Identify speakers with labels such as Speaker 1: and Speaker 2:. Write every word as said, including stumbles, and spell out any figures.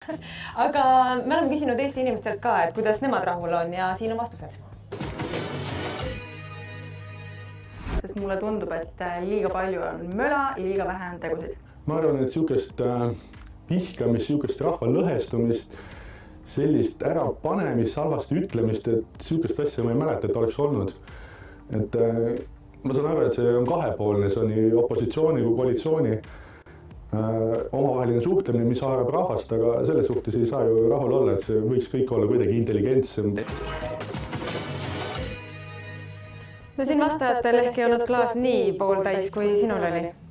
Speaker 1: aga me oleme küsinud Eesti inimestelt ka, et kuidas nemad rahul on ja siin on vastused.
Speaker 2: Sest mulle tundub, et liiga palju on möla, liiga vähe on tegusid.
Speaker 3: Ma arvan, et niisugust vihkamist, niisugust rahva lõhestumist, sellist ärapanemist, halvasti ütlemist, et niisugust asja ma ei mäleta, et oleks olnud. Et ma saan aru, et see on kahepoolne, see on nii opositsiooni kui koalitsiooni omavaheline suhtlemine, mis haarab rahvast, aga selle suhtes ei saa ju rahul olla, et see võiks kõik olla kuidagi intelligentsem.
Speaker 1: No siin vastajatel ehk ei olnud klaas nii pooltäis, kui sinul oli?